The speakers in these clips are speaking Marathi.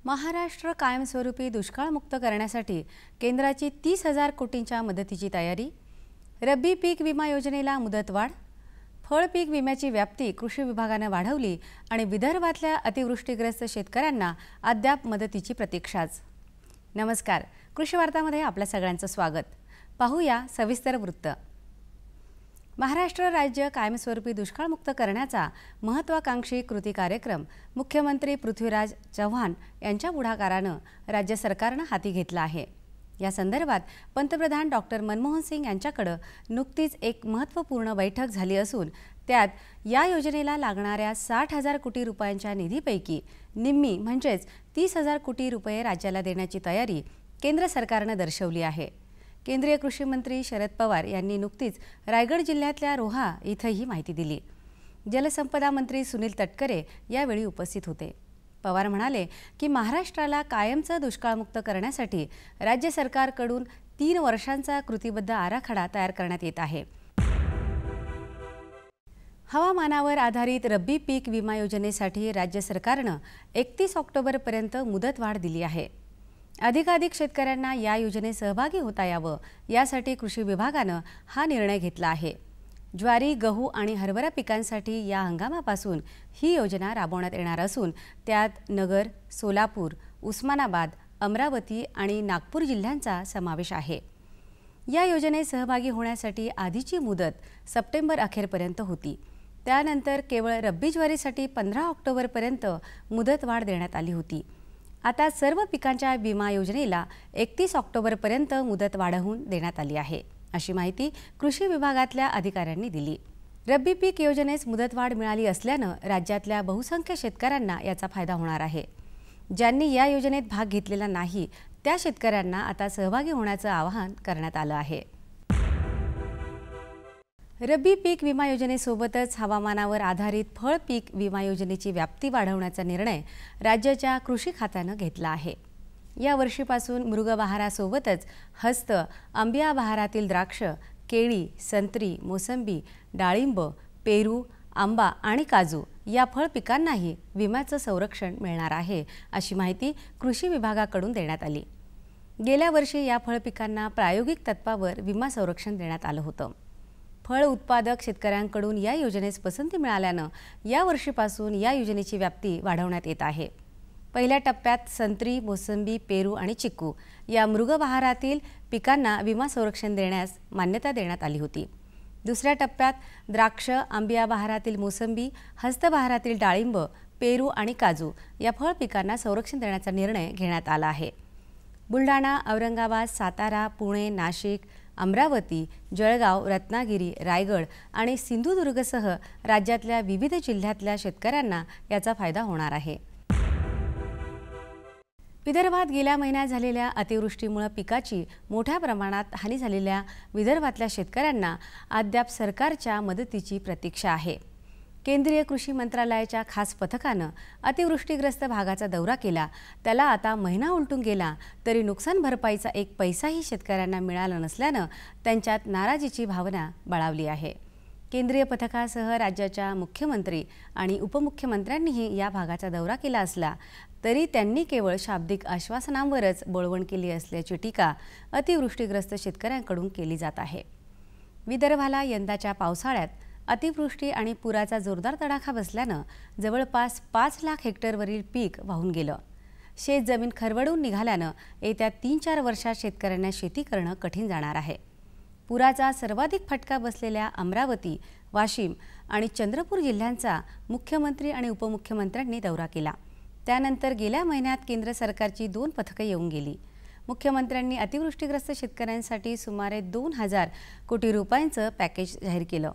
महाराष्ट्र कायमस्वरूपी दुष्काळमुक्त करण्यासाठी केंद्राची 30,000 कोटींच्या मदतीची तयारी, रब्बी पीक विमा योजनेला मुदतवाढ, फळ पीक विम्याची व्याप्ती कृषी विभागाने वाढवली आणि विदर्भातल्या अतिवृष्टीग्रस्त शेतकऱ्यांना अद्याप मदतीची प्रतीक्षाच। नमस्कार, कृषिवार्तामध्ये आपल्या सगळ्यांचं स्वागत। पाहूया सविस्तर वृत्त। महाराष्ट्र राज्य कायमस्वरूपी दुष्काळमुक्त करण्याचा महत्त्वाकांक्षी कृती कार्यक्रम मुख्यमंत्री पृथ्वीराज चव्हाण यांच्या पुढाकाराने राज्य सरकारने हाती घेतला आहे। या संदर्भात पंतप्रधान डॉक्टर मनमोहन सिंग यांच्याकडे नुकतीच एक महत्त्वपूर्ण बैठक झाली असून त्यात या योजनेला लागणाऱ्या 60,000 कोटी रुपयांच्या निधीपैकी निम्मी म्हणजेच 30,000 कोटी रुपये राज्याला देण्याची तयारी केंद्र सरकारने दर्शवली आहे। केंद्रीय कृषी मंत्री शरद पवार यांनी नुकतीच रायगड जिल्ह्यातल्या रोहा इथे ही माहिती दिली। जलसंपदा मंत्री सुनील तटकरे यावेळी उपस्थित होते। पवार म्हणाले की महाराष्ट्राला कायमचं दुष्काळमुक्त करण्यासाठी राज्य सरकारकडून 3 वर्षांचा कृतीबद्ध आराखडा तयार करण्यात येत आहे। हवामानावर आधारित रब्बी पीक विमा योजनेसाठी राज्य सरकारने 31 ऑक्टोबरपर्यंत मुदतवाढ दिली आहे। अधिकाधिक शेतकऱ्यांना या योजनेत सहभागी होता यावं यासाठी कृषी विभागाने हा निर्णय घेतला आहे। ज्वारी, गहू आणि हरभरा पिकांसाठी या हंगामापासून ही योजना राबवण्यात येणार असून त्यात नगर, सोलापूर, उस्मानाबाद, अमरावती आणि नागपूर जिल्ह्यांचा समावेश आहे। या योजनेत सहभागी होण्यासाठी आधीची मुदत सप्टेंबर अखेरपर्यंत होती। त्यानंतर केवळ रब्बी ज्वारीसाठी 15 ऑक्टोबरपर्यंत मुदतवाढ देण्यात आली होती। आता सर्व पिकांच्या विमा योजनेला 31 ऑक्टोबरपर्यंत मुदत वाढवून देण्यात आली आहे, अशी माहिती कृषी विभागातल्या अधिकाऱ्यांनी दिली। रब्बी पीक योजनेस मुदतवाढ मिळाली असल्याने राज्यातल्या बहुसंख्य शेतकऱ्यांना याचा फायदा होणार आहे। ज्यांनी या योजनेत भाग घेतलेला नाही त्या शेतकऱ्यांना आता सहभागी होण्याचं आवाहन करण्यात आलं आहे। रब्बी पीक विमा योजनेसोबतच हवामानावर आधारित फळ पीक विमा योजनेची व्याप्ती वाढवण्याचा निर्णय राज्याच्या कृषी खात्याने घेतला आहे। या वर्षीपासून मृगबहारासोबतच हस्त, आंबिया बहारातील द्राक्ष, केळी, संत्री, मोसंबी, डाळिंब, पेरू, आंबा आणि काजू या फळ पिकांनाही विम्याचं संरक्षण मिळणार आहे, अशी माहिती कृषी विभागाकडून देण्यात आली। गेल्या वर्षी या फळ पिकांना प्रायोगिक तत्त्वावर विमा संरक्षण देण्यात आलं होतं। फळ उत्पादक शेतकऱ्यांकडून या योजनेस पसंती मिळाल्याने या वर्षीपासून या योजनेची व्याप्ती वाढवण्यात येत आहे। पहिल्या टप्प्यात संत्री, मोसंबी, पेरू आणि चिक्कू या मृगबहारातील पिकांना विमा संरक्षण देण्यास मान्यता देण्यात आली होती। दुसऱ्या टप्प्यात द्राक्ष, आंबिया बहारातील मोसंबी, हस्तबहारातील डाळिंब, पेरू आणि काजू या फळ पिकांना संरक्षण देण्याचा निर्णय घेण्यात आला आहे। बुलढाणा, औरंगाबाद, सातारा, पुणे, नाशिक, अमरावती, जळगाव, रत्नागिरी, रायगड आणि सिंधुदुर्गसह राज्यातल्या विविध जिल्ह्यातल्या शेतकऱ्यांना याचा फायदा होणार आहे। विदर्भात गेल्या महिन्यात झालेल्या अतिवृष्टीमुळे पिकाची मोठ्या प्रमाणात हानी झालेल्या विदर्भातल्या शेतकऱ्यांना अद्याप सरकारच्या मदतीची प्रतीक्षा आहे। केंद्रीय कृषी मंत्रालयाच्या खास पथकाने अतिवृष्टीग्रस्त भागाचा दौरा केला। त्याला आता महिना उलटून गेला तरी नुकसान भरपाईचा एक पैसाही शेतकऱ्यांना मिळाला नसल्याने त्यांच्यात नाराजीची भावना बळावली आहे। केंद्रीय पथकासह राज्याच्या मुख्यमंत्री आणि उपमुख्यमंत्र्यांनीही या भागाचा दौरा केला असला तरी त्यांनी केवळ शाब्दिक आश्वासनांवरच बोलवण केली असल्याची टीका अतिवृष्टीग्रस्त शेतकऱ्यांकडून केली जात आहे। विदर्भाला यंदाच्या पावसाळ्यात अतिवृष्टी आणि पुराचा जोरदार तडाखा बसल्याने जवळपास 5 लाख हेक्टरवरील पीक वाहून गेलं। शेत जमीन खरवडून निघाल्याने येत्या 3-4 वर्षात शेतकऱ्यांना शेती करणं कठीण जाणार आहे। पुराचा सर्वाधिक फटका बसलेल्या अमरावती, वाशिम आणि चंद्रपूर जिल्ह्यांचा मुख्यमंत्री आणि उपमुख्यमंत्र्यांनी दौरा केला। त्यानंतर गेल्या महिन्यात केंद्र सरकारची 2 पथके येऊन गेली। मुख्यमंत्र्यांनी अतिवृष्टीग्रस्त शेतकऱ्यांसाठी सुमारे 2,000 कोटी रुपयांचं पॅकेज जाहीर केलं।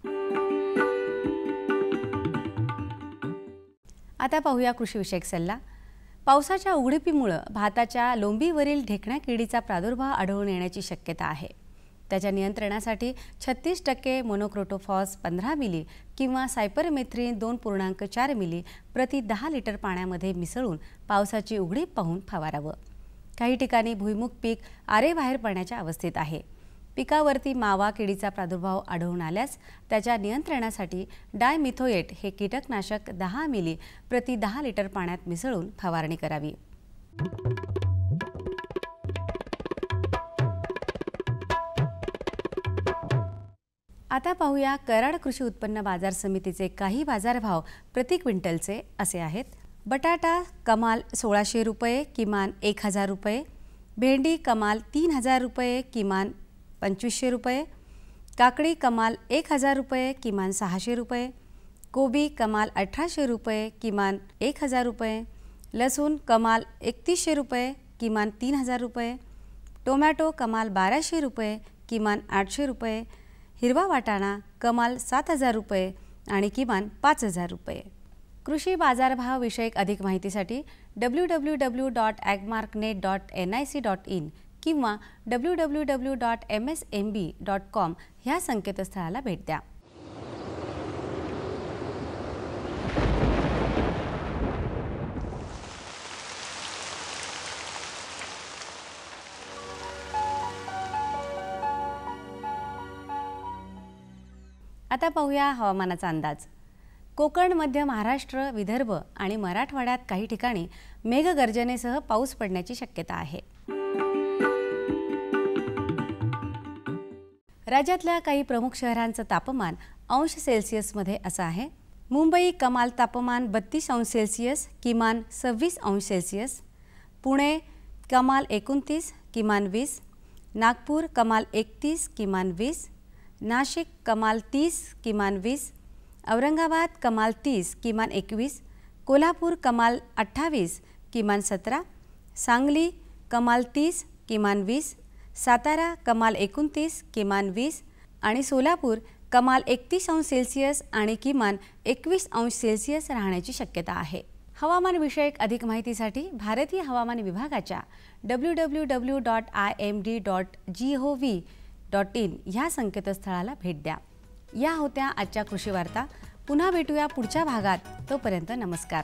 आता पाहूया कृषीविषयक सल्ला। पावसाच्या उघडीपीमुळे भाताच्या लोंबीवरील ढेकणा किडीचा प्रादुर्भाव आढळून येण्याची शक्यता आहे। त्याच्या नियंत्रणासाठी 36% मोनोक्रोटोफॉस 15 मिली किंवा सायपरमेथ्रिन 2.4 मिली प्रति 10 लिटर पाण्यामध्ये मिसळून पावसाची उघडीप पाहून फवारावं। काही ठिकाणी भुईमुग पीक आरे बाहेर पडण्याच्या अवस्थेत आहे। पिकावरती मावा किडीचा प्रादुर्भाव आढळून आल्यास त्याच्या नियंत्रणासाठी डायमिथोएट हे कीटकनाशक 10 मिली प्रति 10 लिटर पाण्यात मिसळून फवारणी करावी। आता पाहूया कराड कृषी उत्पन्न बाजार समितीचे काही बाजारभाव प्रति क्विंटलचे असे आहेत. बटाटा कमाल 1600 रुपये, किमान 1000 रुपये. भेंडी कमाल 3000 रुपये, किमान 2500 रुपये. काकडी कमाल 1000 रुपये, किमान 600 रुपये. कोबी कमाल 1800 रुपये, किमान 1000 रुपये. लसूण कमाल 3100 रुपये, किमान 3000 रुपये. टोमॅटो कमाल 1200 रुपये, किमान 800 रुपये. हिरवा वाटाणा कमाल 7000 रुपये आणि किमान 5000 रुपये. कृषी बाजारभाव विषयक अधिक माहितीसाठी www.agmarknet.nic.in किंवा www.msmb.com ह्या संकेतस्थळाला भेट द्या. आता पाहूया हवामानाचा अंदाज. कोकण, मध्य महाराष्ट्र, विदर्भ आणि मराठवाड्यात काही ठिकाणी मेघगर्जनेसह पाऊस पडण्याची शक्यता आहे. राज्यातल्या काही प्रमुख शहरांचं तापमान अंश सेल्सिअसमध्ये असं आहे. मुंबई कमाल तापमान 32 अंश सेल्सिअस, किमान 26 अंश सेल्सिअस. पुणे कमाल 29, किमान 20. नागपूर कमाल 31, किमान 20. नाशिक कमाल 30, किमान 20. औरंगाबाद कमाल 30, किमान 21. कोल्हापूर कमाल 28, किमान 17. सांगली कमाल 30, किमान 20. सातारा कमाल 29, किमान 20 आणि सोलापूर कमाल 31 अंश सेल्सिअस आणि किमान 21 अंश सेल्सिअस राहण्याची शक्यता आहे. हवामान विषयक अधिक माहितीसाठी भारतीय हवामान विभागाच्या www.imd.gov.in ह्या संकेतस्थळाला भेट द्या. या होत्या आजच्या कृषी वार्ता. पुन्हा भेटूया पुढच्या भागात. तोपर्यंत नमस्कार.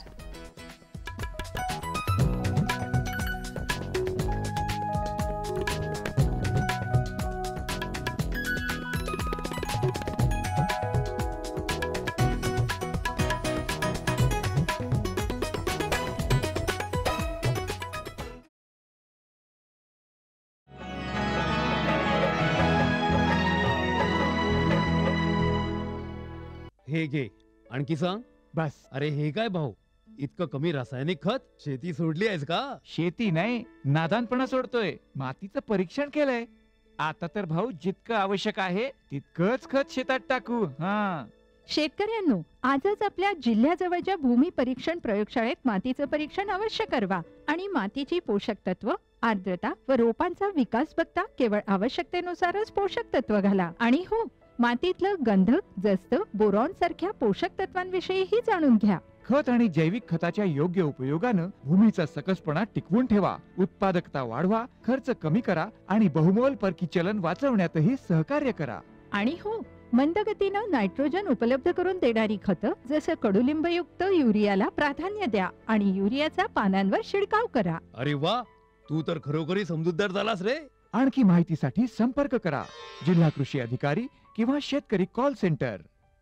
हे घे आणखी सांग. बस. अरे हे काय भाऊ, इतकं कमी रासायनिक खत? शेती सोडली आहेस का? शेती नाही, नादानपणा सोडतोय. मातीचं परीक्षण केलंय. आता तर भाऊ जितकं आवश्यक आहे तितकंच खत शेतात टाकू. शेतकऱ्यांनो, आजच आपल्या जिल्ह्याजवळच्या भूमी परीक्षण प्रयोगशाळेत मातीचं परीक्षण अवश्य करवा आणि मातीची पोषक तत्व, आर्द्रता व रोपांचा विकास बघता केवळ आवश्यकतेनुसारच पोषक तत्व घाला. आणि हो, मातीतलं गंधक, जस्त, बोरॉन सारख्या पोषक तत्वांविषयीही जाणून घ्या. खत आणि जैविक खताच्या योग्य उपयोगानं भूमीचा सकसपणा टिकवून ठेवा, उत्पादकता वाढवा, खर्च कमी करा आणि बहुमोल परकी चलन वाचवण्यातही सहकार्य करा. आणि हो, मंदगतीनं नायट्रोजन उपलब्ध करून देणारी खतं जसं कडुलिंबयुक्त युरियाला प्राधान्य द्या आणि युरियाचा पानांवर शिडकाव करा. अरे वा, तू तर खरोखरी समजूतदार झालास रे. आणखी माहितीसाठी संपर्क करा जिल्हा कृषी अधिकारी किंवा शेतकरी कॉल सेंटर.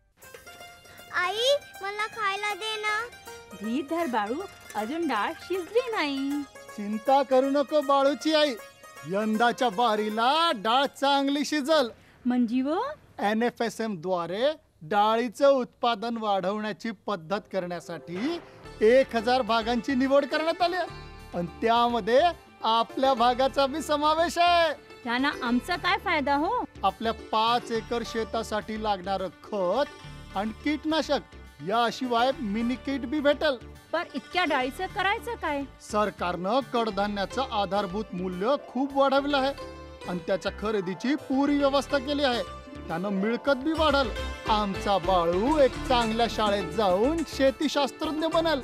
आई, मला खायला दे ना. धीर धर बाळू, अजून डाळ शिजली नाही. चिंता करू नको बाळूची आई, यंदाच्या बारीला डाळ चांगली शिजल. म्हणजे व NFSM द्वारे डाळीचं उत्पादन वाढवण्याची पद्धत करण्यासाठी 1000 भागांची निवड करण्यात आली आणि त्यामध्ये आपल्या भागाचा बी समावेश आहे. त्यांना आमचा काय फायदा हो? आपल्या 5 एकर शेतासाठी लागणारं खत आणि कीटनाशक याशिवाय मिनी किट बी भेटल. पर इतक्या डाळीचं करायचं काय? सरकारनं कडधान्याचं आधारभूत मूल्य खूप वाढवलं आहे आणि त्याच्या खरेदीची पुरी व्यवस्था केली आहे. त्यानं मिळकत बी वाढल. आमचा बाळू एक चांगल्या शाळेत जाऊन शेतीशास्त्रज्ञ बनल.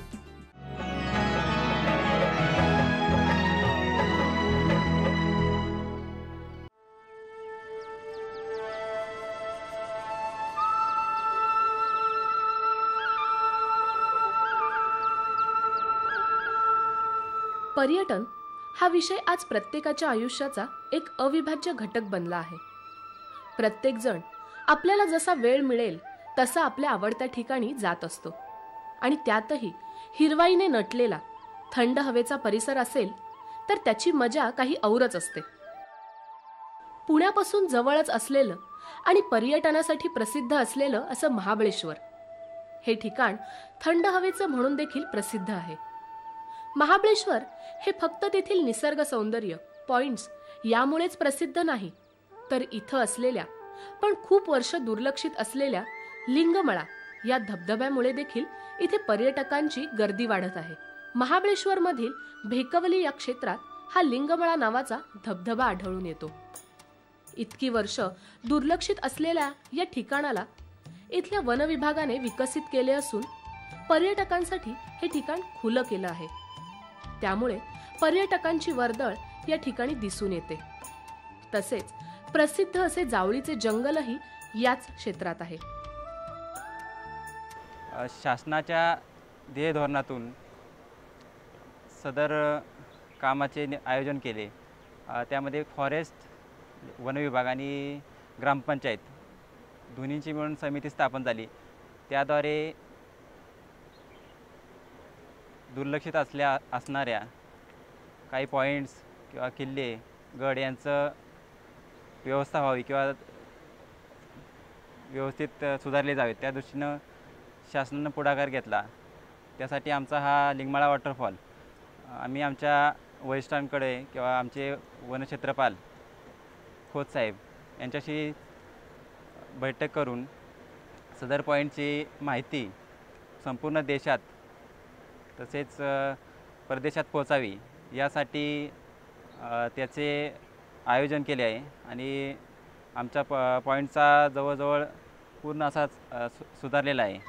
पर्यटन हा विषय आज प्रत्येकाच्या आयुष्याचा एक अविभाज्य घटक बनला आहे. प्रत्येक जण आपल्याला जसा वेळ मिळेल तसा आपल्या आवडत्या ठिकाणी जात असतो आणि त्यातही हिरवाईने नटलेला, थंड हवेचा परिसर असेल तर त्याची मजा काही औरच असते. पुण्यापासून जवळच असलेलं आणि पर्यटनासाठी प्रसिद्ध असलेलं असं महाबळेश्वर हे ठिकाण थंड हवेचं म्हणून देखील प्रसिद्ध आहे. महाबळेश्वर हे फक्त तेथील निसर्ग सौंदर्य, पॉइंट्स यामुळेच प्रसिद्ध नाही, तर इथं असलेल्या पण खूप वर्ष दुर्लक्षित असलेल्या लिंगमळा या धबधब्यामुळे देखील इथे पर्यटकांची गर्दी वाढत आहे. महाबळेश्वर मधील भेकवली या क्षेत्रात हा लिंगमळा नावाचा धबधबा आढळून येतो. इतकी वर्ष दुर्लक्षित असलेल्या या ठिकाणाला इथल्या वन विभागाने विकसित केले असून पर्यटकांसाठी हे ठिकाण खुलं केलं आहे. त्यामुळे पर्यटकांची वर्दळ या ठिकाणी दिसून येते. तसेच प्रसिद्ध असे जावळीचे जंगलही याच क्षेत्रात आहे. शासनाच्या ध्येय धोरणातून सदर कामाचे आयोजन केले. त्यामध्ये फॉरेस्ट, वन विभाग आणि ग्रामपंचायत दोन्हींची मिळून समिती स्थापन झाली. त्याद्वारे दुर्लक्षित असणाऱ्या काही पॉईंट्स किंवा किल्ले, गड यांचं व्यवस्था व्हावी किंवा व्यवस्थित सुधारले जावे, त्या दृष्टीनं शासनानं पुढाकार घेतला. त्यासाठी आमचा हा लिंगमाळा वॉटरफॉल आम्ही आमच्या वरिष्ठांकडे किंवा आमचे वनक्षेत्रपाल खोतसाहेब यांच्याशी बैठक करून सदर पॉईंटची माहिती संपूर्ण देशात तसेच परदेशात पोहोचावी यासाठी त्याचे आयोजन केले आहे. आणि आमच्या पॉईंटचा जवळजवळ पूर्ण असा सुधारलेला आहे.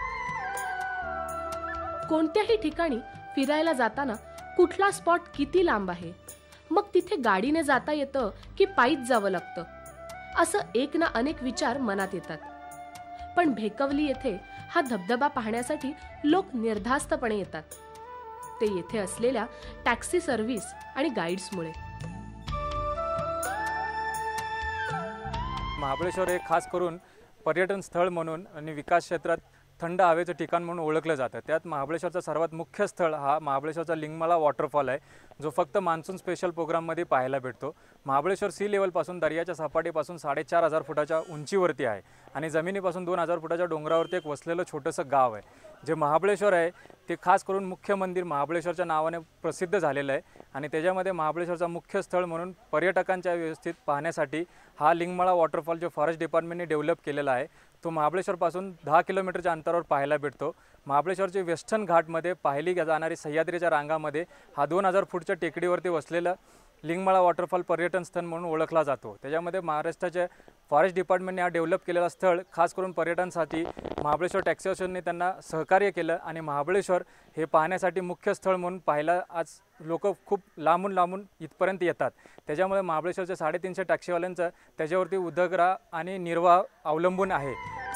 कोणत्याही ठिकाणी फिरायला जाताना कुठला स्पॉट किती लांब आहे, मग तिथे गाडीने जाता येतं की पायीच जावं लागतं, असं एक ना अनेक विचार मनात येतात. पण भेकवली येथे हा धबधबा पाहण्यासाठी लोक निर्धास्तपणे येतात. ते येथे असलेल्या टॅक्सी सर्व्हिस आणि गाईड्समुळे. महाबळेश्वर हे खास करून पर्यटन स्थळ म्हणून आणि विकास क्षेत्रात थंड हवेचं ठिकाण म्हणून ओळखलं जातं. त्यात महाबळेश्वरचं सर्वात मुख्य स्थळ हा महाबळेश्वरचा लिंगमाळा वॉटरफॉल आहे, जो फक्त मान्सून स्पेशल प्रोग्राममध्ये पाहायला भेटतो. महाबळेश्वर सी लेवलपासून दर्याच्या सपाटीपासून 4,500 फुटाच्या उंचीवरती आहे आणि जमिनीपासून 2,000 फुटाच्या डोंगरावरती एक वसलेलं छोटंसं गाव आहे. जे महाबळेश्वर आहे ते खास करून मुख्य मंदिर महाबळेश्वरच्या नावाने प्रसिद्ध झालेलं आहे आणि त्याच्यामध्ये महाबळेश्वरचा मुख्य स्थळ म्हणून पर्यटकांच्या व्यवस्थित पाहण्यासाठी हा लिंगमाळा वॉटरफॉल जो फॉरेस्ट डिपार्टमेंटने डेव्हलप केलेला आहे तो महाबळेश्वरपासून 10 किलोमीटरच्या अंतरावर पाहायला भेटतो. महाबळेश्वरचे वेस्टर्न घाटमध्ये पाहिली जाणारी सह्याद्रीच्या रांगामध्ये हा 2,000 फूटच्या टेकडीवरती वसलेला लिंगमाळा वॉटरफॉल पर्यटन स्थळ म्हणून ओळखला जातो. त्याच्यामध्ये महाराष्ट्राच्या फॉरेस्ट डिपार्टमेंटने हा डेव्हलप केलेला स्थळ खास करून पर्यटनासाठी महाबळेश्वर टॅक्सी असोसिएशनने त्यांना सहकार्य केलं आणि महाबळेश्वर हे पाहण्यासाठी मुख्य स्थळ म्हणून पाहायला आज लोक खूप लांबून इथपर्यंत येतात. त्याच्यामुळे महाबळेश्वरच्या 350 टॅक्सीवाल्यांचं त्याच्यावरती उदरनिर्वाह आणि निर्वाह अवलंबून आहे.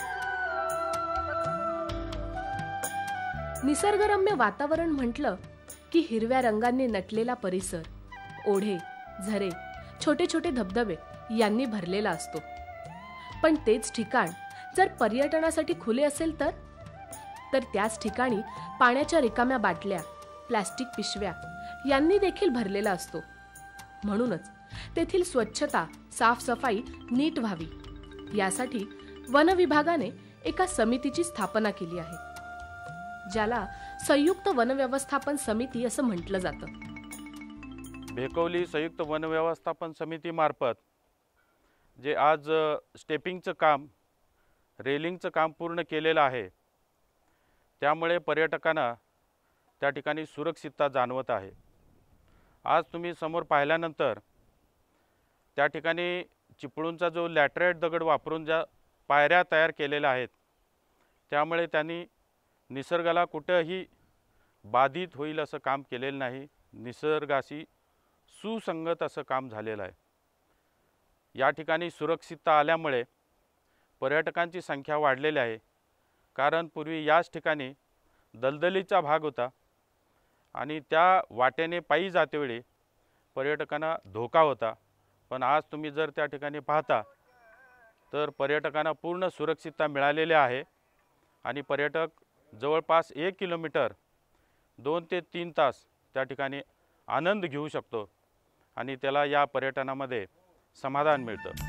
निसर्गरम्य वातावरण म्हटलं की हिरव्या रंगांनी नटलेला परिसर, ओढे, झरे, छोटे छोटे धबधबे यांनी भरलेला असतो. पण तेच ठिकाण जर पर्यटनासाठी खुले असेल तर त्याच ठिकाणी पाण्याच्या रिकाम्या बाटल्या, प्लास्टिक पिशव्या यांनी देखील भरलेला असतो. म्हणूनच तेथील स्वच्छता, साफसफाई नीट व्हावी यासाठी वन विभागाने एका समितीची स्थापना केली आहे, ज्याला संयुक्त वन व्यवस्थापन समिती असं म्हटलं जातं. भेकवली संयुक्त वन व्यवस्थापन समितीमार्फत जे आज स्टेपिंगचं काम, रेलिंगचं काम पूर्ण केलेलं आहे, त्यामुळे पर्यटकांना त्या ठिकाणी सुरक्षितता जाणवत आहे. आज तुम्ही समोर पाहिल्यानंतर त्या ठिकाणी चिपळूणचा जो लॅटराइट दगड वापरून ज्या पायऱ्या तयार केलेल्या आहेत, त्यामुळे त्यांनी निसर्गाला कुठंही बाधित होईल असं काम केलेलं नाही. निसर्गाशी सुसंगत असं काम झालेलं आहे. या ठिकाणी सुरक्षितता आल्यामुळे पर्यटकांची संख्या वाढलेली आहे. कारण पूर्वी याच ठिकाणी दलदलीचा भाग होता आणि त्या वाटेने पायी जातेवेळी पर्यटकांना धोका होता. पण आज तुम्ही जर त्या ठिकाणी पाहता तर पर्यटकांना पूर्ण सुरक्षितता मिळालेली आहे आणि पर्यटक जवळपास 1 किलोमीटर 2 ते 3 तास त्या ठिकाणी आनंद घेऊ शकतो आणि त्याला या पर्यटनामध्ये समाधान मिळतं.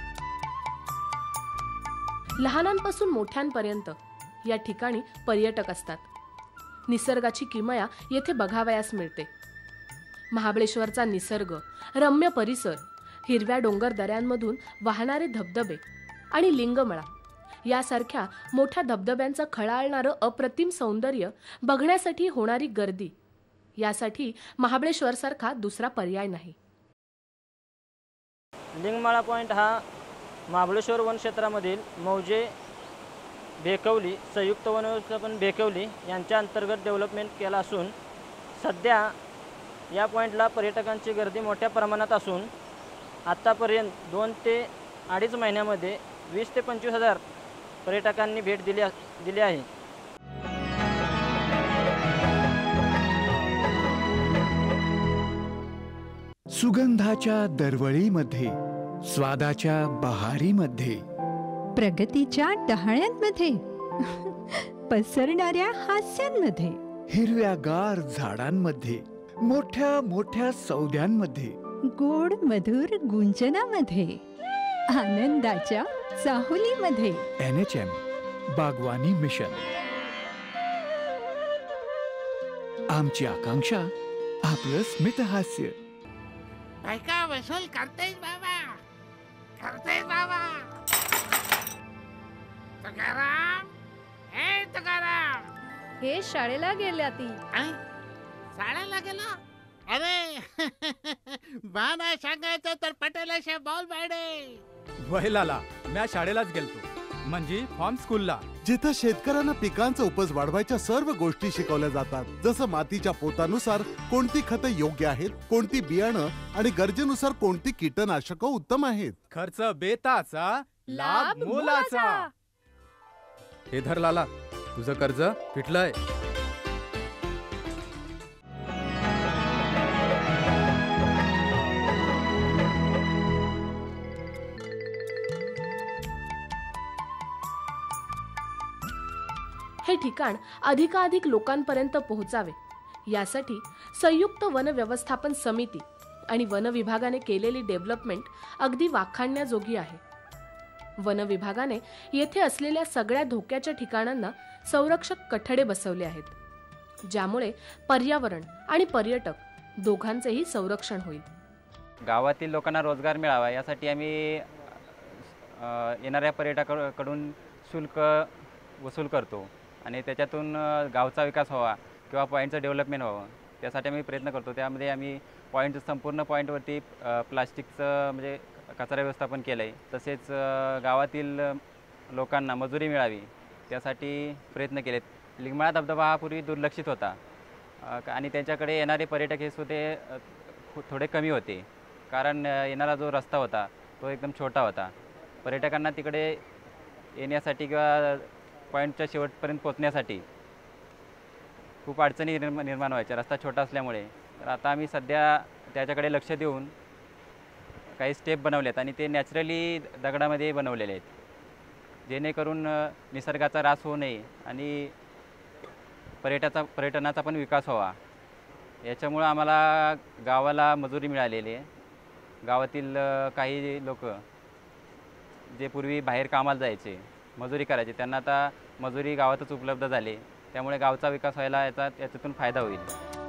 लहानांपासून मोठ्यांपर्यंत या ठिकाणी पर्यटक असतात. निसर्गाची किमया येथे बघावयास मिळते. महाबळेश्वरचा निसर्ग, रम्य परिसर, हिरव्या डोंगर दऱ्यांमधून वाहणारे धबधबे आणि लिंगमळा यासारख्या मोठ्या धबधब्यांचं खळाळणारं अप्रतिम सौंदर्य बघण्यासाठी होणारी गर्दी यासाठी महाबळेश्वरसारखा दुसरा पर्याय नाही. लिंगमाळा पॉईंट हा महाबळेश्वर वनक्षेत्रामधील मौजे भेकवली संयुक्त वनव्यवस्थापन भेकवली यांच्या अंतर्गत डेव्हलपमेंट केला असून सध्या या पॉईंटला पर्यटकांची गर्दी मोठ्या प्रमाणात असून आत्तापर्यंत 2 ते 2.5 महिन्यामध्ये 20 ते 25 हजार पर्यटकांनी भेट दिली आहे. सुगंधाच्या दरवळीमध्ये, स्वादाच्या बहारीमध्ये, प्रगतीच्या डहाळ्यांमध्ये, पसरणाऱ्या हास्यांमध्ये, हिरव्यागार झाडांमध्ये, मोठ्या मोठ्या सौद्यांमध्ये, गोड मधुर गुंजनामध्ये, आनंदाच्या चाहुलीमध्ये. NHM बागवानी मिशन. आमची आकांक्षा आपलं स्मितहास्य. ऐका वसूल करतेस बाबा, करतेस बाबा. तुकाराम, हे तुकाराम. हे शाळेला गेल्या ती. शाळेला गेला? अरे बा नाही सांगायचं तर पटेलाशे बॉल बॅडे. वहिलाला म्या शाळेलाच गेलतो, म्हणजे फॉर्म स्कूलला, जिथं शेतकऱ्यांना पिकांचा उपज वाढवायच्या सर्व गोष्टी शिकवल्या जातात. जसं मातीच्या पोतानुसार कोणती खतं योग्य आहेत, कोणती बियाणं आणि गरजेनुसार कोणती कीटकनाशकं उत्तम आहेत. खर्च बेताचा, लाभ मोलाचा. हे धर लाला, तुझं कर्ज फिटलंय. हे ठिकाण अधिकाधिक लोकांपर्यंत पोहोचावे यासाठी संयुक्त वन व्यवस्थापन समिती आणि वन विभागाने केलेली डेव्हलपमेंट अगदी वाखाणण्याजोगी आहे. वन विभागाने येथे असलेल्या सगळ्या धोक्याच्या ठिकाणांना संरक्षक कठडे बसवले आहेत, ज्यामुळे पर्यावरण आणि पर्यटक दोघांचेही संरक्षण होईल. गावातील लोकांना रोजगार मिळावा यासाठी आम्ही येणाऱ्या पर्यटकांकडून शुल्क वसूल करतो आणि त्याच्यातून गावचा विकास व्हावा किंवा पॉईंटचं डेव्हलपमेंट व्हावं त्यासाठी आम्ही प्रयत्न करतो. त्यामध्ये आम्ही संपूर्ण पॉईंटवरती प्लास्टिकचं म्हणजे कचरा व्यवस्थापन केलं आहे. तसेच गावातील लोकांना मजुरी मिळावी त्यासाठी प्रयत्न केलेत. लिंगमाळा धबधबा हा पूर्वी दुर्लक्षित होता आणि त्यांच्याकडे येणारे पर्यटक हे सुद्धा थोडे कमी होते, कारण येणारा जो रस्ता होता तो एकदम छोटा होता. पर्यटकांना तिकडे येण्यासाठी किंवा पॉईंटच्या शेवटपर्यंत पोहोचण्यासाठी खूप अडचणी निर्माण व्हायच्या रस्ता छोटा असल्यामुळे. तर आता आम्ही सध्या त्याच्याकडे लक्ष देऊन काही स्टेप बनवलेत आणि ते नॅचरली दगडामध्ये बनवलेले आहेत, जेणेकरून निसर्गाचा ऱ्हास होऊ नये आणि पर्यटनाचा पण विकास व्हावा. याच्यामुळं आम्हाला गावाला मजुरी मिळालेली आहे. गावातील काही लोक जे पूर्वी बाहेर कामाला जायचे, मजुरी करायचे, त्यांना आता मजुरी गावातच उपलब्ध झाली. त्यामुळे गावचा विकास व्हायला याच्यातून फायदा होईल.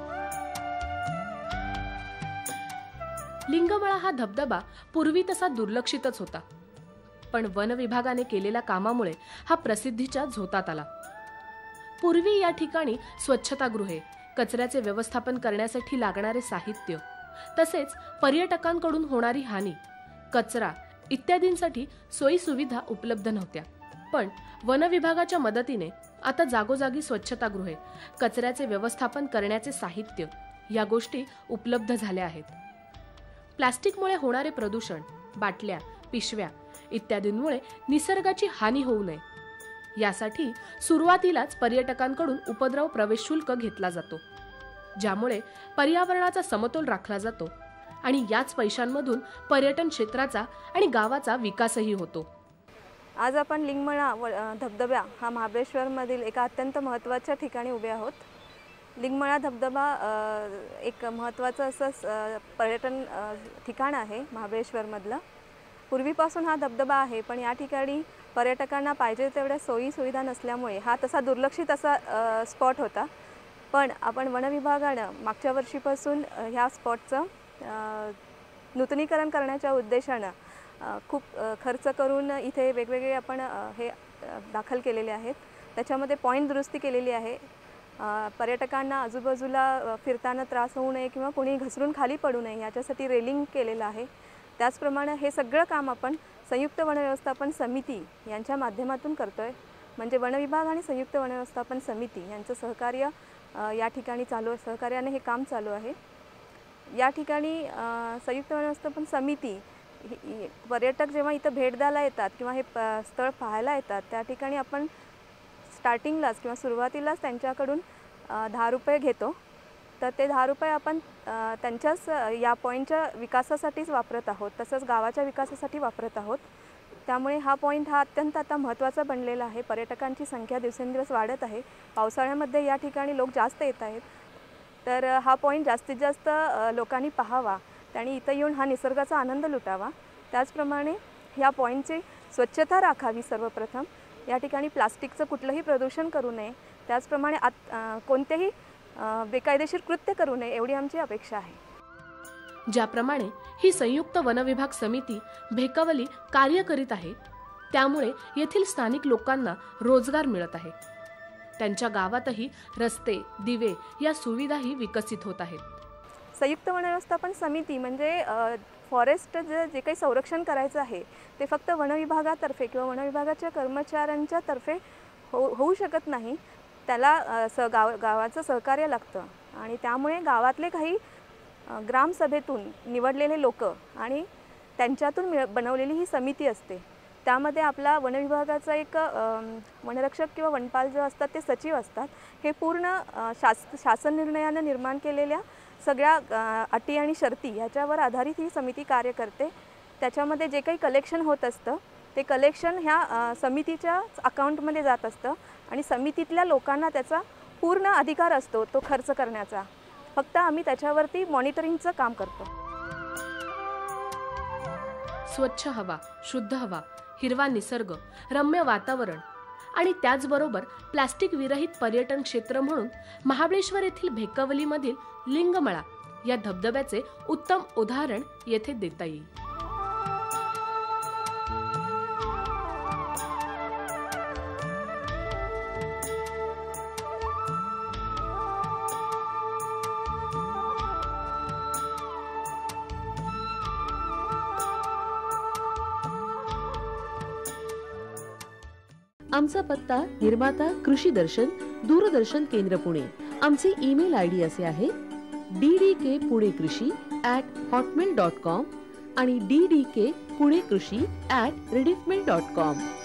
लिंगमळा हा धबधबा पूर्वी तसा दुर्लक्षितच होता, पण वन विभागाने केलेल्या कामामुळे हा प्रसिद्धीच्या झोतात आला. पूर्वी या ठिकाणी स्वच्छतागृहे, कचऱ्याचे व्यवस्थापन करण्यासाठी लागणारे साहित्य, तसेच पर्यटकांकडून होणारी हानी, कचरा इत्यादींसाठी सोयी सुविधा उपलब्ध नव्हत्या. पण वन विभागाच्या मदतीने आता जागोजागी स्वच्छतागृहे, कचऱ्याचे व्यवस्थापन करण्याचे साहित्य या गोष्टी उपलब्ध झाल्या आहेत. प्लास्टिकमुळे होणारे प्रदूषण, बाटल्या, पिशव्या इत्यादींमुळे निसर्गाची हानी होऊ नये यासाठी सुरुवातीलाच पर्यटकांकडून उपद्रव प्रवेश शुल्क घेतला जातो, ज्यामुळे पर्यावरणाचा समतोल राखला जातो आणि याच पैशांमधून पर्यटन क्षेत्राचा आणि गावाचा विकासही होतो. आज आपण लिंगमळा धबधबा हा महाबळेश्वरमधील एका अत्यंत महत्त्वाच्या ठिकाणी उभे आहोत. लिंगमळा धबधबा एक महत्त्वाचं असं पर्यटन ठिकाण आहे महाबळेश्वरमधलं. पूर्वीपासून हा धबधबा आहे, पण या ठिकाणी पर्यटकांना पाहिजे तेवढ्या सोयी सुविधा नसल्यामुळे हा तसा दुर्लक्षित असा स्पॉट होता. पण आपण वन विभागानं मागच्या वर्षीपासून ह्या स्पॉटचं नूतनीकरण करण्याच्या उद्देशानं खूप खर्च करून इथे वेगवेगळे आपण हे दाखल केलेले आहेत. त्याच्यामध्ये पॉईंट दुरुस्ती केलेली आहे. पर्यटकांना आजूबाजूला फिरताना त्रास होऊ नये किंवा कोणी घसरून खाली पडू नये याच्यासाठी रेलिंग केलेलं आहे. त्याचप्रमाणे हे सगळं काम आपण संयुक्त वन व्यवस्थापन समिती यांच्या माध्यमातून करतो आहे. म्हणजे वन विभाग आणि संयुक्त वन व्यवस्थापन समिती यांचं सहकार्य या ठिकाणी चालू आहे. सहकार्याने हे काम चालू आहे. या ठिकाणी संयुक्त वन व्यवस्थापन समिती पर्यटक जेव्हा इथं भेट द्यायला येतात किंवा हे स्थळ पाहायला येतात त्या ठिकाणी आपण स्टार्टिंगलाच किंवा सुरुवातीलाच त्यांच्याकडून 10 रुपये घेतो. तर ते 10 रुपये आपण त्यांच्याच या पॉईंटच्या विकासासाठीच वापरत आहोत, तसंच गावाच्या विकासासाठी वापरत आहोत. त्यामुळे हा पॉईंट हा अत्यंत आता महत्त्वाचा बनलेला आहे. पर्यटकांची संख्या दिवसेंदिवस वाढत आहे. पावसाळ्यामध्ये या ठिकाणी लोक जास्त येत आहेत. तर हा पॉईंट जास्तीत जास्त लोकांनी पाहावा, त्यांनी इथं येऊन हा निसर्गाचा आनंद लुटावा. त्याचप्रमाणे ह्या पॉईंटची स्वच्छता राखावी. सर्वप्रथम या ठिकाणी प्लास्टिकचं कुठलंही प्रदूषण करू नये. त्याचप्रमाणे कोणतेही बेकायदेशीर कृत्य करू नये एवढी आमची अपेक्षा आहे. ज्याप्रमाणे ही संयुक्त वनविभाग समिती भेकवली कार्य करीत आहे, त्यामुळे येथील स्थानिक लोकांना रोजगार मिळत आहे. त्यांच्या गावातही रस्ते, दिवे या सुविधाही विकसित होत आहेत. संयुक्त वन व्यवस्थापन समिती म्हणजे फॉरेस्ट जे काही संरक्षण करायचं आहे ते फक्त वन विभागातर्फे किंवा वन विभागाच्या कर्मचाऱ्यांच्या तर्फे होऊ शकत नाही. त्याला गावाचं सहकार्य लागतं आणि त्यामुळे गावातले काही ग्रामसभेतून निवडलेले लोक आणि त्यांच्यातून बनवलेली ही समिती असते. त्यामध्ये आपला वन विभागाचा एक वनरक्षक किंवा वनपाल जो असतात ते सचिव असतात. हे पूर्ण शासन निर्णयानं निर्माण केलेल्या सगळ्या अटी आणि शर्ती ह्याच्यावर आधारित ही समिती कार्य करते. त्याच्यामध्ये जे काही कलेक्शन होत असतं ते कलेक्शन ह्या समितीच्या अकाउंटमध्ये जात असतं आणि समितीतल्या लोकांना त्याचा पूर्ण अधिकार असतो तो खर्च करण्याचा. फक्त आम्ही त्याच्यावरती मॉनिटरिंगचं काम करतो. स्वच्छ हवा, शुद्ध हवा, हिरवा निसर्ग, रम्य वातावरण आणि त्याचबरोबर प्लास्टिक विरहित पर्यटन क्षेत्र म्हणून महाबळेश्वर येथील भेकवलीमधील लिंगमळा या धबधब्याचे उत्तम उदाहरण येथे देता येईल. आमचा पत्ता निर्माता कृषीदर्शन, दूरदर्शन केंद्र पुणे. आमचे ईमेल आयडी असे आहे ddkpunekrishi@hotmail.com आणि ddkpunekrishi@rediffmail.com.